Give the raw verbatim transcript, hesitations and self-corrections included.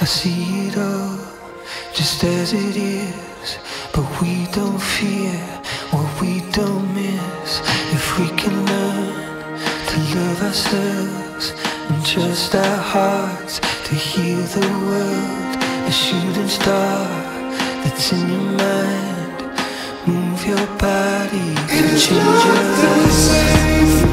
I see it all just as it is, but we don't fear what we don't miss. If we can learn to love ourselves and trust our hearts to heal the world, a shooting star that's in your mind, move your body to change your life.